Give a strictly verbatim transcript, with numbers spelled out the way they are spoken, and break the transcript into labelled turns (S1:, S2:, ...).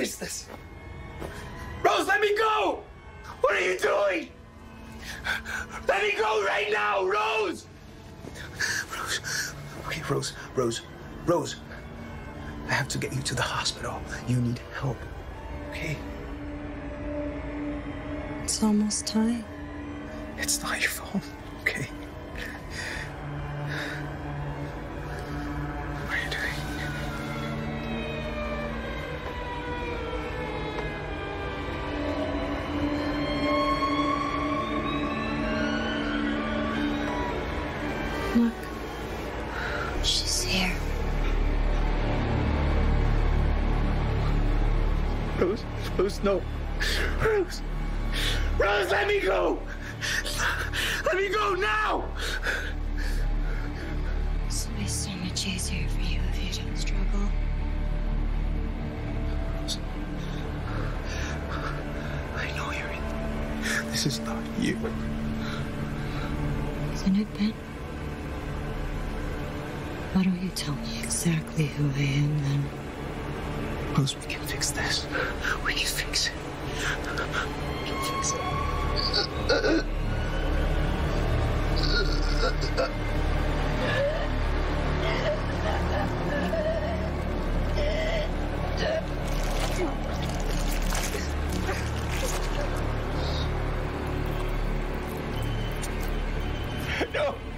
S1: is this? Rose, let me go! What are you doing? Let me go right now, Rose! Rose. Okay, Rose, Rose, Rose. I have to get you to the hospital. You need help, okay?
S2: It's almost time.
S1: It's not your fault, okay? What are you doing?
S2: Look. She's here.
S1: Rose, Rose, no. Rose. Rose, let me go! Let me go now!
S2: Somebody's starting to chase here for you if you don't struggle.
S1: I know you're in. This is not you.
S2: Isn't it, Ben? Why don't you tell me exactly who I am then?
S1: Rose, we can fix this. We can fix it. We can fix it. No.